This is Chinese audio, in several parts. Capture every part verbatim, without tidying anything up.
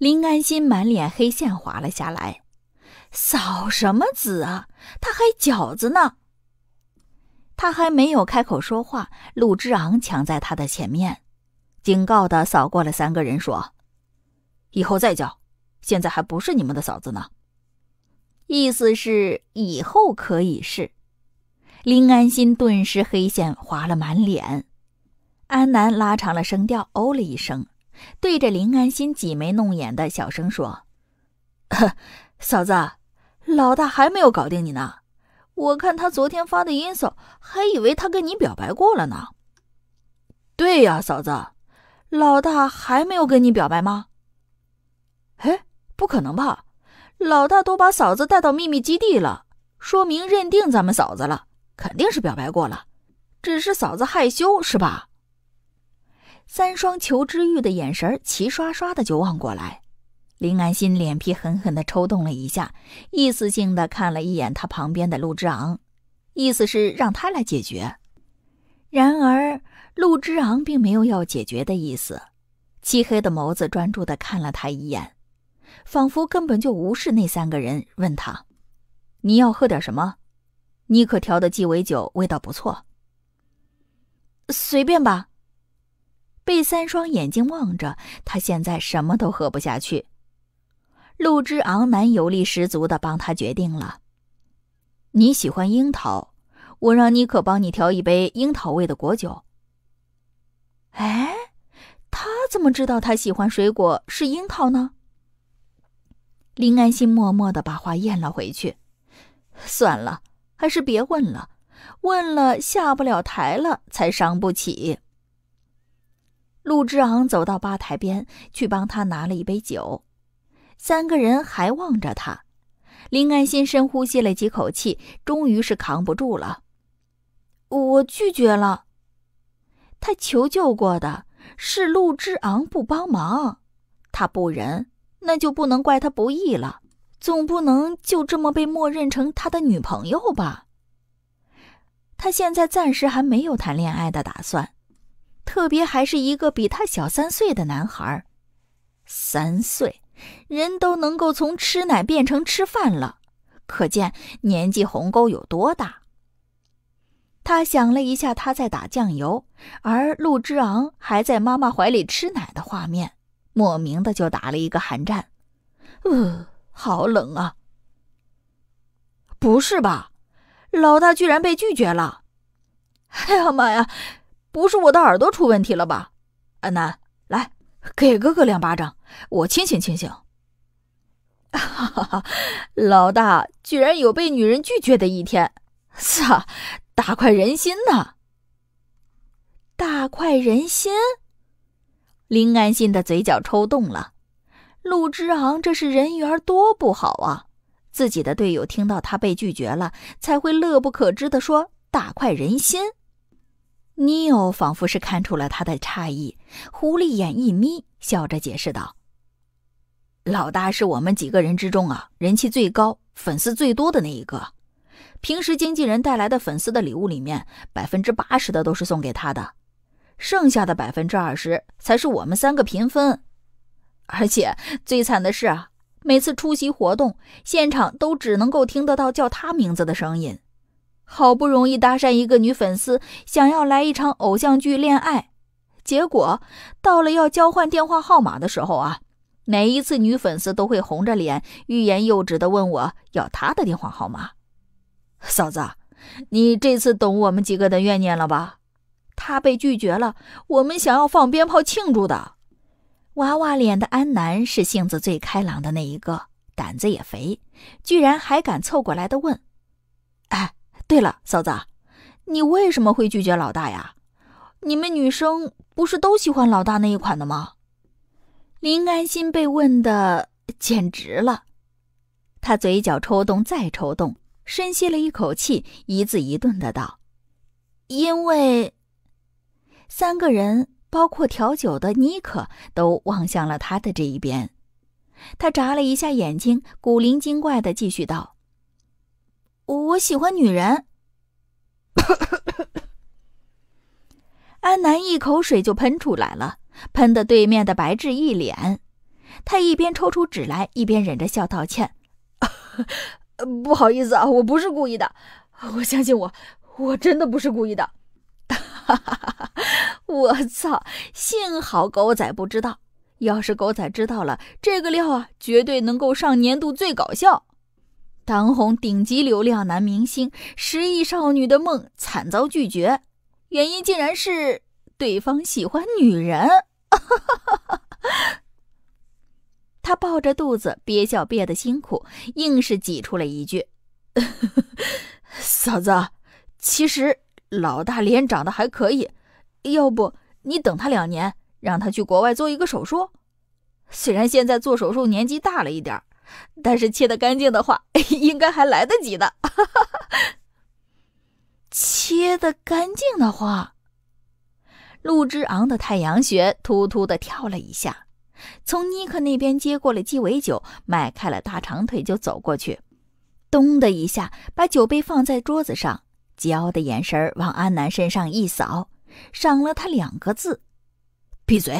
林安心满脸黑线滑了下来。嫂什么子啊，他还饺子呢。他还没有开口说话，陆之昂抢在他的前面，警告地扫过了三个人说：以后再叫，现在还不是你们的嫂子呢。意思是以后可以是。林安心顿时黑线划了满脸。安南拉长了声调哦了一声，对着林安心挤眉弄眼的小声说：嫂子，老大还没有搞定你呢，我看他昨天发的音骚，还以为他跟你表白过了呢。对呀，嫂子，老大还没有跟你表白吗？哎，不可能吧，老大都把嫂子带到秘密基地了，说明认定咱们嫂子了，肯定是表白过了，只是嫂子害羞是吧？三双求知欲的眼神齐刷刷的就望过来。林安心脸皮狠狠地抽动了一下，意思性地看了一眼他旁边的陆之昂，意思是让他来解决。然而陆之昂并没有要解决的意思，漆黑的眸子专注地看了他一眼，仿佛根本就无视那三个人，问他：你要喝点什么？妮可调的鸡尾酒味道不错。随便吧。被三双眼睛望着，他现在什么都喝不下去。陆之昂男友力十足地帮他决定了。你喜欢樱桃，我让妮可帮你调一杯樱桃味的果酒。哎，他怎么知道他喜欢水果是樱桃呢？林安心默默地把话咽了回去。算了，还是别问了，问了下不了台了，才伤不起。陆之昂走到吧台边，去帮他拿了一杯酒。三个人还望着他，林安心深呼吸了几口气，终于是扛不住了。我拒绝了。他求救过的是陆之昂不帮忙，他不仁，那就不能怪他不义了，总不能就这么被默认成他的女朋友吧。他现在暂时还没有谈恋爱的打算，特别还是一个比他小三岁的男孩。三岁，人都能够从吃奶变成吃饭了，可见年纪鸿沟有多大。他想了一下他在打酱油，而陆之昂还在妈妈怀里吃奶的画面，莫名的就打了一个寒战。呃，好冷啊。不是吧，老大居然被拒绝了。哎呀妈呀，不是我的耳朵出问题了吧？安南，来，给哥哥两巴掌，我清醒清醒。哈哈哈，老大居然有被女人拒绝的一天，撒，大快人心呐！大快人心？林安心的嘴角抽动了。陆之昂这是人缘多不好啊，自己的队友听到他被拒绝了，才会乐不可支地说大快人心。尼欧仿佛是看出了他的诧异，狐狸眼一眯，笑着解释道：老大是我们几个人之中啊，人气最高，粉丝最多的那一个。平时经纪人带来的粉丝的礼物里面，百分之八十的都是送给他的，剩下的百分之二十才是我们三个平分。而且最惨的是啊，每次出席活动，现场都只能够听得到叫他名字的声音。好不容易搭讪一个女粉丝，想要来一场偶像剧恋爱，结果到了要交换电话号码的时候啊，每一次女粉丝都会红着脸，欲言又止地问我要她的电话号码。嫂子，你这次懂我们几个的怨念了吧？她被拒绝了，我们想要放鞭炮庆祝的。娃娃脸的安南是性子最开朗的那一个，胆子也肥，居然还敢凑过来的问：哎，对了，嫂子，你为什么会拒绝老大呀？你们女生不是都喜欢老大那一款的吗？林安心被问的简直了，他嘴角抽动再抽动，深吸了一口气，一字一顿的道：因为……三个人包括调酒的妮可都望向了他的这一边。他眨了一下眼睛，古灵精怪的继续道：我喜欢女人。安南一口水就喷出来了，喷得对面的白志一脸。 他一边抽出纸来，一边忍着笑道歉：“不好意思啊，我不是故意的，我相信我，我真的不是故意的。”哈哈哈！我操！幸好狗仔不知道，要是狗仔知道了，这个料啊，绝对能够上年度最搞笑。当红顶级流量男明星，十亿少女的梦惨遭拒绝，原因竟然是对方喜欢女人。他抱着肚子憋笑憋得辛苦，硬是挤出了一句：“嫂子，其实老大脸长得还可以，要不你等他两年，让他去国外做一个手术？虽然现在做手术年纪大了一点，但是切得干净的话，应该还来得及的。”切得干净的话，陆之昂的太阳穴突突地跳了一下，从尼克那边接过了鸡尾酒，迈开了大长腿就走过去，咚的一下把酒杯放在桌子上，桀骜的眼神往安南身上一扫，赏了他两个字：闭嘴。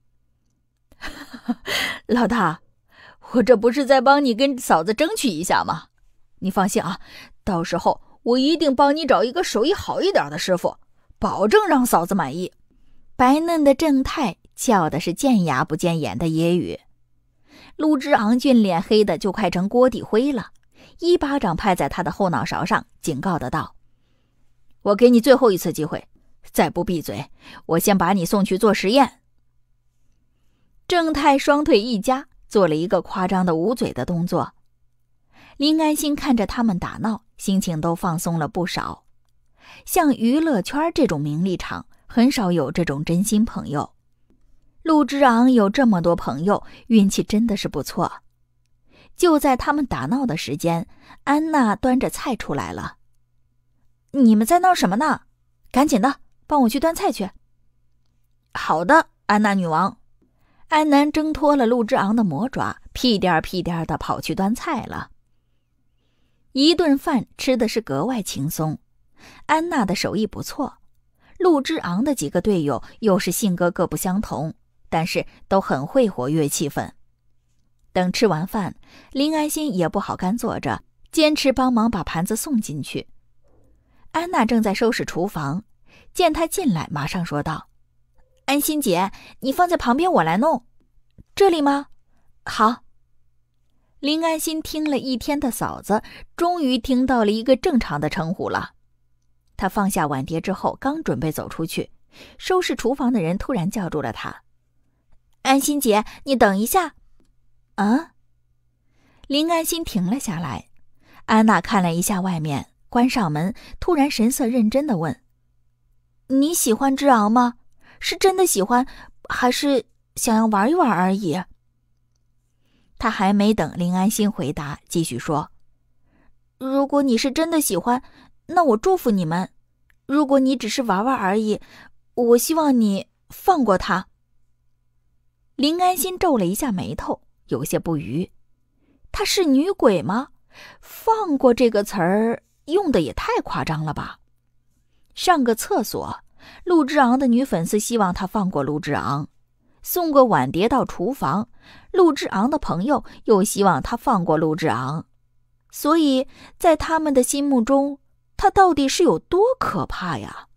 老大，我这不是在帮你跟嫂子争取一下吗？你放心啊，到时候我一定帮你找一个手艺好一点的师傅，保证让嫂子满意。白嫩的正太叫的是见牙不见眼的揶揄，陆之昂俊脸黑的就快成锅底灰了，一巴掌拍在他的后脑勺上，警告的道：“我给你最后一次机会，再不闭嘴，我先把你送去做实验。”正太双腿一夹，做了一个夸张的捂嘴的动作。林安心看着他们打闹，心情都放松了不少。像娱乐圈这种名利场，很少有这种真心朋友。陆之昂有这么多朋友，运气真的是不错。就在他们打闹的时间，安娜端着菜出来了。“你们在闹什么呢？赶紧的，帮我去端菜去。”“好的，安娜女王。”安南挣脱了陆之昂的魔爪，屁颠屁颠地跑去端菜了。一顿饭吃的是格外轻松，安娜的手艺不错，陆之昂的几个队友又是性格各不相同，但是都很会活跃气氛。等吃完饭，林安心也不好干坐着，坚持帮忙把盘子送进去。安娜正在收拾厨房，见她进来，马上说道：“安心姐，你放在旁边，我来弄。”“这里吗？”“好。”林安心听了一天的嫂子，终于听到了一个正常的称呼了。她放下碗碟之后，刚准备走出去，收拾厨房的人突然叫住了她：“安心姐，你等一下。”“啊？”林安心停了下来。安娜看了一下外面，关上门，突然神色认真地问：“你喜欢之昂吗？是真的喜欢，还是想要玩一玩而已？”他还没等林安心回答，继续说：“如果你是真的喜欢，那我祝福你们；如果你只是玩玩而已，我希望你放过他。”林安心皱了一下眉头，有些不愉。她是女鬼吗？放过这个词儿用的也太夸张了吧。上个厕所，陆之昂的女粉丝希望他放过陆之昂；送个碗碟到厨房，陆之昂的朋友又希望他放过陆之昂。所以在他们的心目中，他到底是有多可怕呀？